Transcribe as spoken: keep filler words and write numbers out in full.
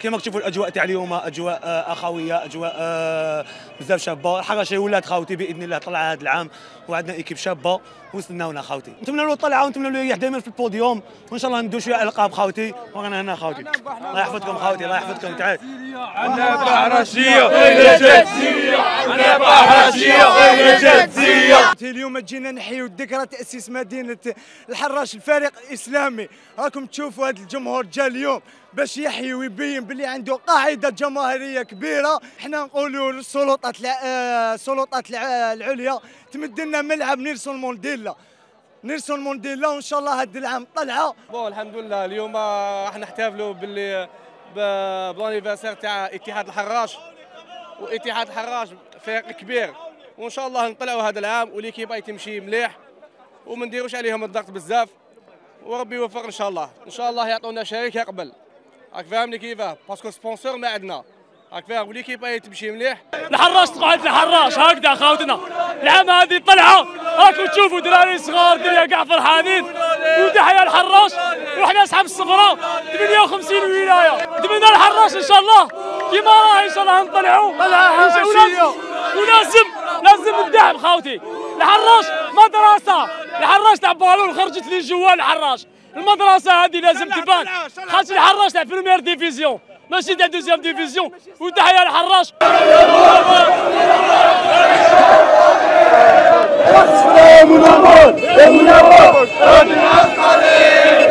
كما كتشوفوا الاجواء تاع اليوم اجواء اخويه، اجواء بزاف شابه. الحراشي ولات خاوتي باذن الله طلع هذا العام وعندنا ايكيب شابه وستناونا خاوتي. نتمنى له الطلعه ونتمنى له يريح دائما في البوديوم، وان شاء الله ندوز شويه القاب خاوتي. وانا هنا خاوتي، الله يحفظكم خاوتي، الله يحفظكم. تعال عندنا بحراشيه غير جاتيه، عندنا بحراشيه غير جاتيه. اليوم جينا نحيوا ذكرى تاسيس مدينه الحراش الفريق الاسلامي. راكم تشوفوا هذا الجمهور جا اليوم باش يحيي ويبين باللي عنده قاعده جماهيريه كبيره. حنا نقولوا للسلطات السلطات العليا تمد لنا ملعب نيلسون مونديلا، نيلسون مونديلا، وان شاء الله هذا العام طلعه. بون الحمد لله اليوم راح نحتفلوا باللي بلانيفرسير تاع اتحاد الحراش، واتحاد الحراش فريق كبير، وان شاء الله نطلعوا هذا العام وليكيبا تمشي مليح وما نديروش عليهم الضغط بزاف، وربي يوفق ان شاء الله. ان شاء الله يعطونا شريك يقبل، راك فاهمني كيفاه، باسكو سبونسور ما عندنا، راك فاهم، وليكيبا تمشي مليح. الحراش تقعد الحراش هكذا خاوتنا. العام هذه طلعه راكم تشوفوا دراري صغار الدنيا كاع فرحانين، وتحيا الحراش. وحنا اصحاب الصفراء ثمانية وخمسين ولايه، نتمنى الحراش ان شاء الله كيما راه ان شاء الله نطلعوا طلعه حراشيه. ولازم لازم الدعم خاوتي. الحراش مدرسه، الحراش تاع بالون خرجت لي جوا الحراش. المدرسه هذه لازم تبان، خاطر الحراش تاع بريمير ديفيزيون ماشي تاع دوزيام ديفيزيون. وتحيا الحراش. السلام عليكم.